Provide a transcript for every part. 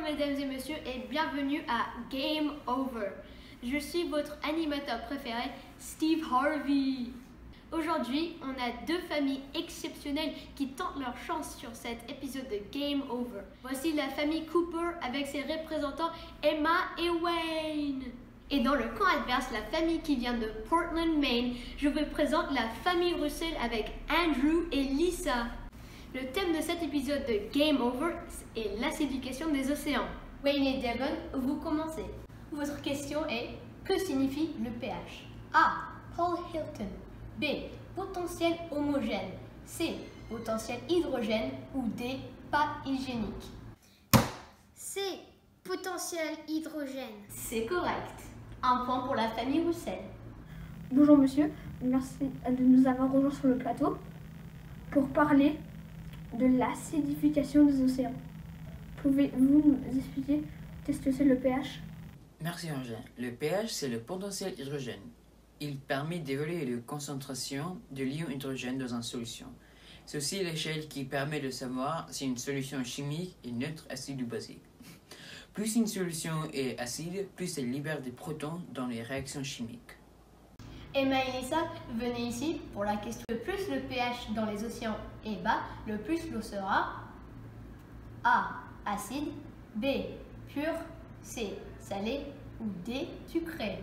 mesdames et messieurs et bienvenue à Game Over. Je suis votre animateur préféré, Steve Harvey. Aujourd'hui, on a deux familles exceptionnelles qui tentent leur chance sur cet épisode de Game Over. Voici la famille Cooper avec ses représentants Emma et Wayne. Et dans le camp adverse, la famille qui vient de Portland, Maine, je vous présente la famille Russell avec Andrew et Lisa. Le thème de cet épisode de Game Over est l'acidification des océans. Wayne et Devon, vous commencez. Votre question est: que signifie le pH? A. Paul Hilton. B. Potentiel homogène. C. Potentiel hydrogène. Ou D. Pas hygiénique. C. Potentiel hydrogène. C'est correct. Un point pour la famille Russell. Bonjour monsieur, merci de nous avoir rejoints sur le plateau pour parler de l'acidification des océans. Pouvez-vous nous expliquer qu'est-ce que c'est le pH? Merci Angèle. Le pH, c'est le potentiel hydrogène. Il permet d'évaluer la concentration de l'ion hydrogène dans une solution. C'est aussi l'échelle qui permet de savoir si une solution chimique est neutre, acide ou basique. Plus une solution est acide, plus elle libère des protons dans les réactions chimiques. Emma et Lisa, venez ici pour la question. Le plus le pH dans les océans est bas, le plus l'eau sera A. Acide. B. Pur. C. Salé. Ou D. Sucré.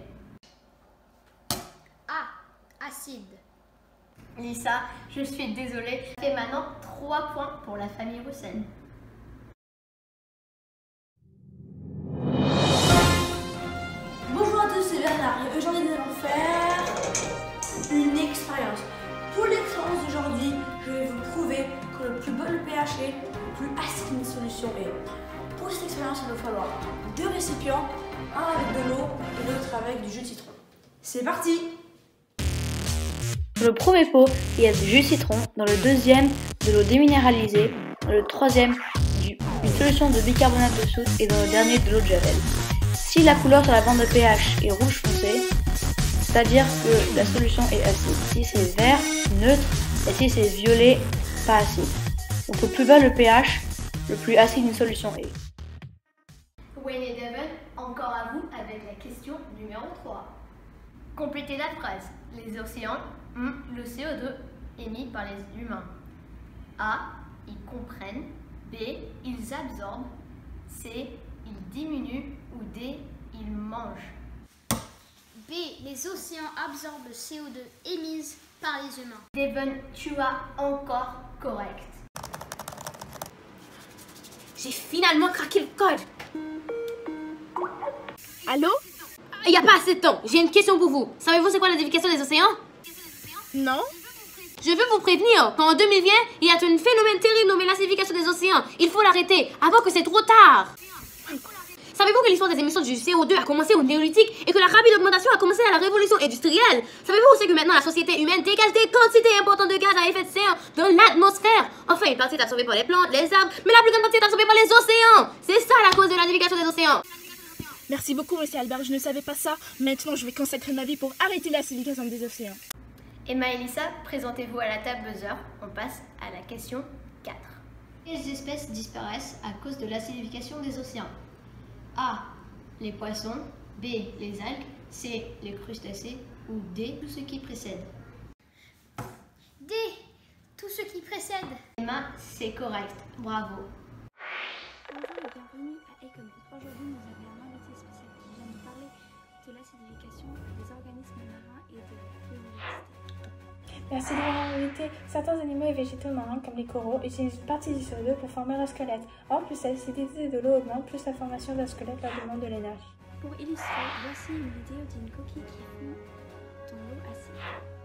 A. Acide. Lisa, je suis désolée. Et maintenant, 3 points pour la famille Russell. Bonjour à tous, c'est Bernard et aujourd'hui nous allons faire une expérience. Pour l'expérience d'aujourd'hui, je vais vous prouver que le plus bas le pH est, le plus acide une solution est. Pour cette expérience, il va falloir 2 récipients, un avec de l'eau et l'autre avec du jus de citron. C'est parti! Dans le premier pot, il y a du jus de citron, dans le deuxième, de l'eau déminéralisée, dans le troisième, une solution de bicarbonate de soude et dans le dernier, de l'eau de javel. Si la couleur sur la bande de pH est rouge foncé, c'est-à-dire que la solution est acide. Si c'est vert, neutre, et si c'est violet, pas acide. Donc le plus bas le pH, le plus acide une solution est. Wayne et Devon, encore à vous avec la question numéro 3. Complétez la phrase. Les océans ont le CO2 émis par les humains. A. Ils comprennent. B. Ils absorbent. C. Ils diminuent. Ou D. Ils mangent. B. Les océans absorbent le CO2 émis par les humains. Devon, tu as encore correct. J'ai finalement craqué le code. Allô? Il n'y a pas assez de temps. J'ai une question pour vous. Savez-vous c'est quoi l'acidification des océans? Non. Je veux vous prévenir qu'en 2020, il y a un phénomène terrible nommé l'acidification des océans. Il faut l'arrêter avant que c'est trop tard. Savez-vous que l'histoire des émissions du CO2 a commencé au néolithique et que la rapide augmentation a commencé à la révolution industrielle? Savez-vous aussi que maintenant la société humaine dégage des quantités importantes de gaz à effet de serre dans l'atmosphère? Enfin, une partie est absorbée par les plantes, les arbres, mais la plus grande partie est absorbée par les océans. C'est ça la cause de l'acidification des océans. Merci beaucoup, monsieur Albert. Je ne savais pas ça. Maintenant, je vais consacrer ma vie pour arrêter l'acidification des océans. Emma et Lisa, présentez-vous à la table buzzer. On passe à la question 4. Quelles espèces disparaissent à cause de l'acidification des océans? A. Les poissons. B. Les algues. C. Les crustacés. Ou D. Tout ce qui précède. D. Tout ce qui précède. Emma, c'est correct. Bravo. Bonjour et bienvenue à Econ. Aujourd'hui, nous avons un invité spécial qui vient nous parler de l'acidification des organismes marins et de la biodiversité. Merci de m'avoir invité. Certains animaux et végétaux marins, comme les coraux, utilisent une partie du CO2 pour former leur squelette. Or, plus l'acidité de l'eau augmente, plus la formation d'un squelette leur demande de l'énergie. Pour illustrer, voici une vidéo d'une coquille qui fond dans l'eau acide.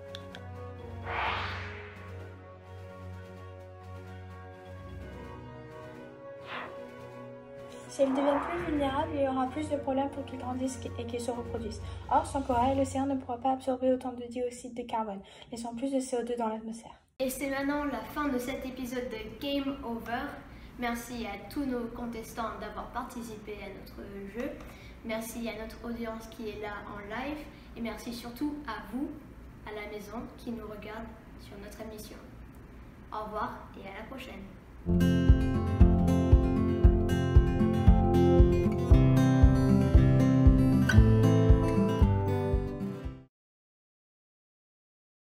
Si elles deviennent plus vulnérables, il y aura plus de problèmes pour qu'ils grandissent et qu'ils se reproduisent. Or, sans corail, l'océan ne pourra pas absorber autant de dioxyde de carbone, laissant plus de CO2 dans l'atmosphère. Et c'est maintenant la fin de cet épisode de Game Over. Merci à tous nos contestants d'avoir participé à notre jeu. Merci à notre audience qui est là en live. Et merci surtout à vous, à la maison, qui nous regarde sur notre émission. Au revoir et à la prochaine.